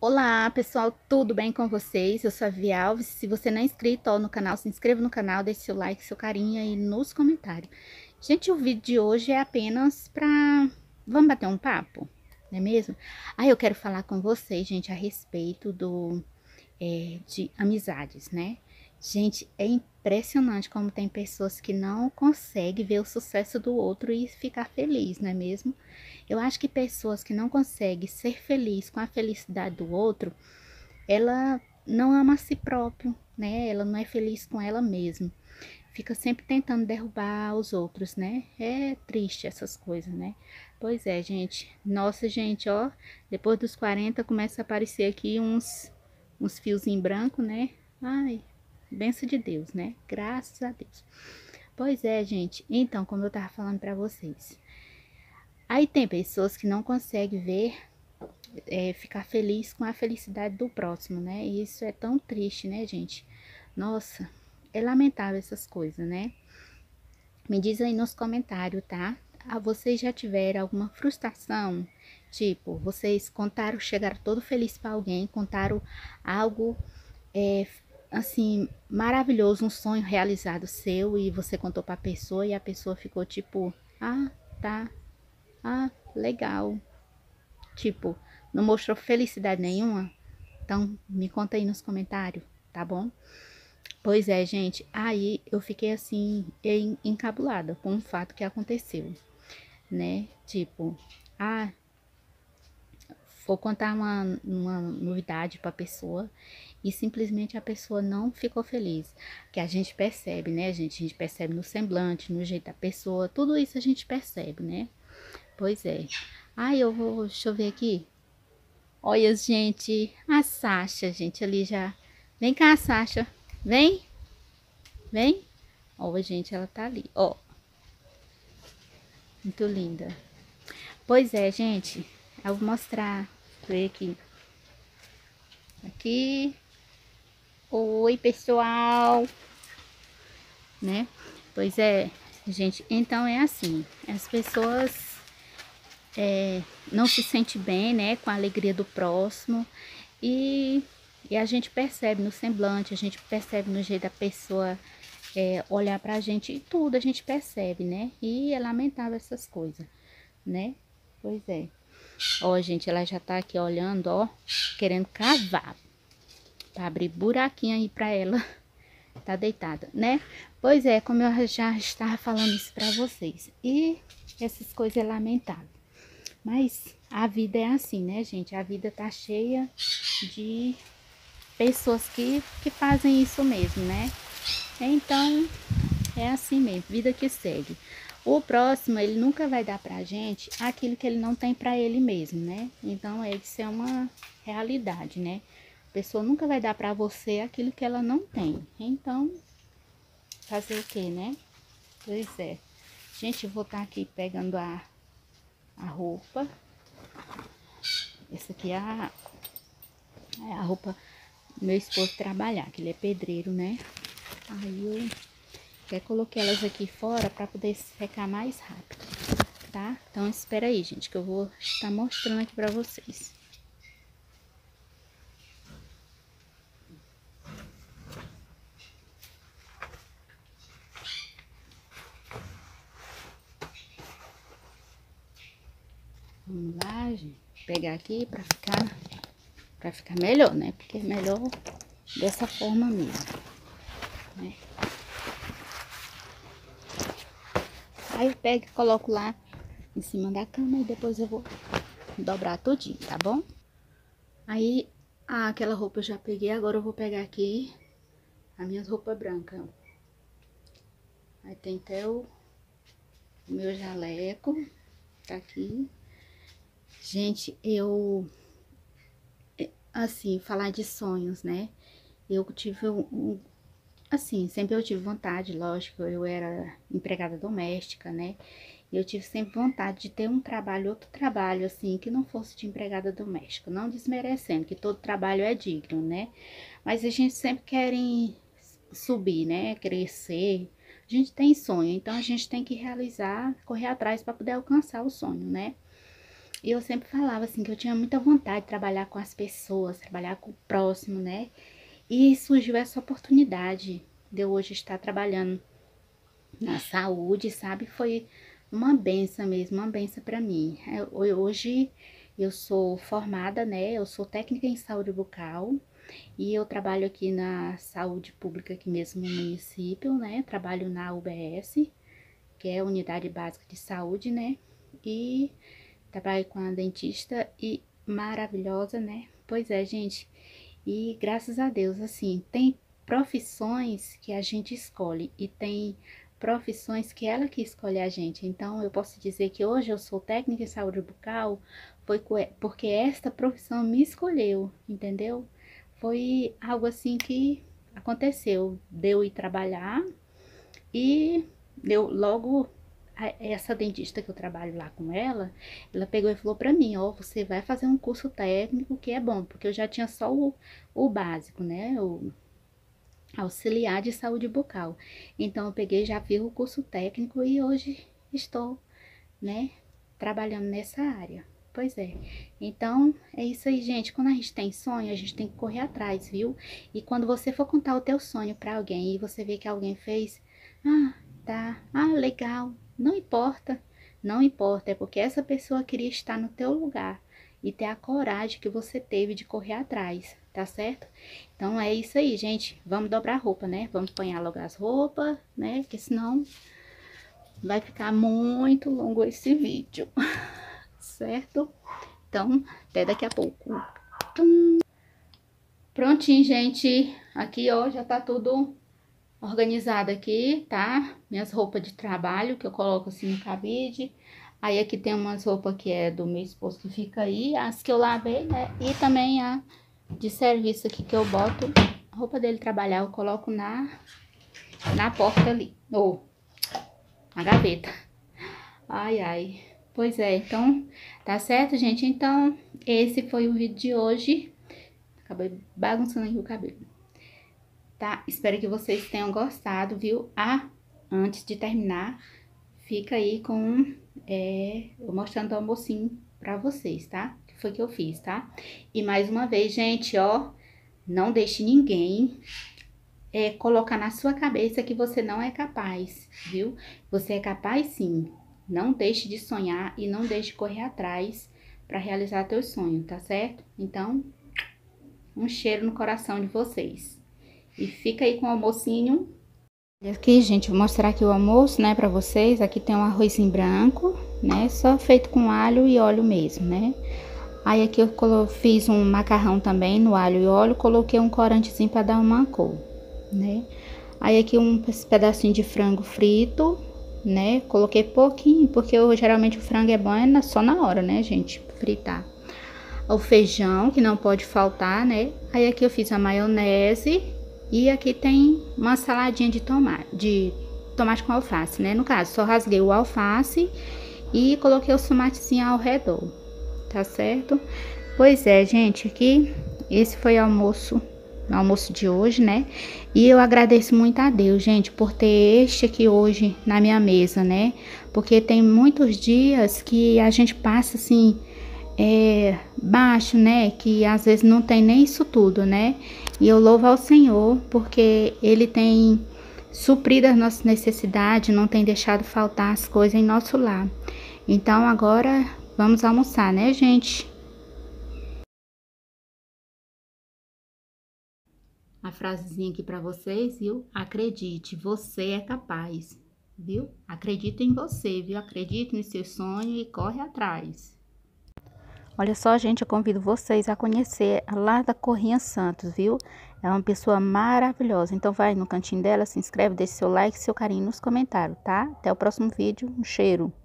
Olá pessoal, tudo bem com vocês? Eu sou a Vi Alves. Se você não é inscrito no canal, se inscreva no canal, deixe seu like, seu carinho aí nos comentários. Gente, o vídeo de hoje é apenas pra... Vamos bater um papo, não é mesmo? Eu quero falar com vocês, gente, a respeito de amizades, né? Gente, é impressionante como tem pessoas que não conseguem ver o sucesso do outro e ficar feliz, não é mesmo? Eu acho que pessoas que não conseguem ser feliz com a felicidade do outro, ela não ama a si próprio, né? Ela não é feliz com ela mesma. Fica sempre tentando derrubar os outros, né? É triste essas coisas, né? Pois é, gente. Nossa, gente, ó, depois dos 40 começa a aparecer aqui uns fios em branco, né? Ai, benção de Deus, né? Graças a Deus. Pois é, gente. Então, como eu tava falando pra vocês, aí tem pessoas que não conseguem ver, ficar feliz com a felicidade do próximo, né? E isso é tão triste, né, gente? Nossa, é lamentável essas coisas, né? Me diz aí nos comentários, tá? Vocês já tiveram alguma frustração? Tipo, vocês contaram, chegaram todo feliz para alguém, contaram algo, é, assim, maravilhoso, um sonho realizado seu e você contou para a pessoa e a pessoa ficou tipo, ah, tá, legal. Tipo, não mostrou felicidade nenhuma? Então, me conta aí nos comentários, tá bom? Pois é, gente. Aí eu fiquei assim, encabulada com um fato que aconteceu, né? Tipo, ah, vou contar uma novidade pra pessoa e simplesmente a pessoa não ficou feliz. Que a gente percebe, né, gente? A gente percebe no semblante, no jeito da pessoa, tudo isso a gente percebe, né? Pois é. Deixa eu ver aqui. Olha, gente, a Sasha, gente, ali já. Vem cá, Sasha. Vem, vem. Ó, gente, ela tá ali, ó. Muito linda. Pois é, gente. Eu vou mostrar. Ver aqui. Aqui. Oi, pessoal. Né? Pois é, gente. Então é assim. As pessoas não se sentem bem, né? Com a alegria do próximo. E, e a gente percebe no semblante, a gente percebe no jeito da pessoa olhar pra gente. E tudo a gente percebe, né? E é lamentável essas coisas, né? Pois é. Ó, gente, ela já tá aqui olhando, ó, querendo cavar. Pra abrir buraquinho aí pra ela. Tá deitada, né? Pois é, como eu já estava falando isso pra vocês. E essas coisas é lamentável. Mas a vida é assim, né, gente? A vida tá cheia de pessoas que fazem isso mesmo, né? Então, é assim mesmo, vida que segue. O próximo, ele nunca vai dar pra gente aquilo que ele não tem pra ele mesmo, né? Então, isso é uma realidade, né? A pessoa nunca vai dar pra você aquilo que ela não tem. Então, fazer o que, né? Pois é. Gente, eu vou estar aqui pegando a roupa. Essa aqui é a roupa do meu esposo trabalhar, que ele é pedreiro, né? Aí eu até coloquei elas aqui fora para poder secar mais rápido, tá? Então espera aí, gente, que eu vou estar mostrando aqui para vocês. Vamos lá, gente. Vou pegar aqui para ficar melhor, né? Porque é melhor dessa forma mesmo, né? Aí eu pego e coloco lá em cima da cama e depois eu vou dobrar tudinho, tá bom? Aí, aquela roupa eu já peguei, agora eu vou pegar aqui as minhas roupas brancas. Aí tem até o meu jaleco, tá aqui. Gente, assim, falar de sonhos, né? Eu tive assim, sempre eu tive vontade, lógico, eu era empregada doméstica, né? E eu tive sempre vontade de ter um trabalho, outro trabalho, assim, que não fosse de empregada doméstica. Não desmerecendo, que todo trabalho é digno, né? Mas a gente sempre quer subir, né? Crescer. A gente tem sonho, então a gente tem que realizar, correr atrás para poder alcançar o sonho, né? eu sempre falava assim que eu tinha muita vontade de trabalhar com as pessoas, trabalhar com o próximo, né? E surgiu essa oportunidade de eu hoje estar trabalhando na saúde, sabe? Foi uma benção mesmo, uma benção para mim. Hoje eu sou formada, né? Eu sou técnica em saúde bucal e eu trabalho aqui na saúde pública aqui mesmo no município, né? Trabalho na UBS, que é a Unidade Básica de Saúde, né? E trabalho com a dentista e maravilhosa, né? Pois é, gente. E graças a Deus, assim, tem profissões que a gente escolhe e tem profissões que ela que escolhe a gente. Então, eu posso dizer que hoje eu sou técnica em saúde bucal, foi porque esta profissão me escolheu, entendeu? Foi algo assim que aconteceu, deu ir trabalhar e deu logo essa dentista que eu trabalho lá com ela, ela pegou e falou pra mim, ó, você vai fazer um curso técnico que é bom, porque eu já tinha só o básico, né, o auxiliar de saúde bucal. Então eu peguei, já fiz o curso técnico e hoje estou, né, trabalhando nessa área. Pois é. Então, é isso aí, gente. Quando a gente tem sonho, a gente tem que correr atrás, viu? E quando você for contar o teu sonho pra alguém e você vê que alguém fez, tá, legal, não importa, não importa, é porque essa pessoa queria estar no teu lugar e ter a coragem que você teve de correr atrás, tá certo? Então é isso aí, gente. Vamos dobrar a roupa, né? Vamos apanhar logo as roupas, né? Porque senão vai ficar muito longo esse vídeo, certo? Então, até daqui a pouco. Prontinho, gente. Aqui, ó, já tá tudo organizado aqui, tá? Minhas roupas de trabalho, que eu coloco assim no cabide. Aí aqui tem umas roupas que é do meu esposo que fica aí, as que eu lavei, né? E também a de serviço aqui que eu boto a roupa dele trabalhar, eu coloco na porta ali, ou na gaveta. Ai, ai. Pois é, então, tá certo, gente? Então, esse foi o vídeo de hoje. Acabei bagunçando aqui o cabelo. Tá? Espero que vocês tenham gostado, viu? Antes de terminar, fica aí com eu mostrando o almocinho pra vocês, tá? Que foi que eu fiz, tá? E mais uma vez, gente, ó, não deixe ninguém colocar na sua cabeça que você não é capaz, viu? Você é capaz sim. Não deixe de sonhar e não deixe de correr atrás pra realizar teus sonhos, tá certo? Então, um cheiro no coração de vocês. E fica aí com o almocinho. Aqui, gente, vou mostrar aqui o almoço, né, pra vocês. Aqui tem um arrozinho branco, né, só feito com alho e óleo mesmo, né. Aí aqui eu fiz um macarrão também no alho e óleo, coloquei um corantezinho pra dar uma cor, né. Aí aqui um pedacinho de frango frito, né, coloquei pouquinho, porque geralmente o frango é bom só na hora, né, gente, fritar. O feijão, que não pode faltar, né. Aí aqui eu fiz a maionese. E aqui tem uma saladinha de tomate com alface, né? No caso, só rasguei o alface e coloquei os tomatezinhos ao redor, tá certo? Pois é, gente, aqui esse foi o almoço de hoje, né? E eu agradeço muito a Deus, gente, por ter este aqui hoje na minha mesa, né? Porque tem muitos dias que a gente passa assim, baixo, né? Que às vezes não tem nem isso tudo, né? E eu louvo ao Senhor porque Ele tem suprido as nossas necessidades, não tem deixado faltar as coisas em nosso lar. Então agora vamos almoçar, né, gente? A frasezinha aqui para vocês, viu? Acredite, você é capaz, viu? Acredita em você, viu? Acredite no seu sonho e corre atrás. Olha só, gente, eu convido vocês a conhecer lá da Corrinha Santos, viu? É uma pessoa maravilhosa. Então vai no cantinho dela, se inscreve, deixe seu like, seu carinho nos comentários, tá? Até o próximo vídeo. Um cheiro.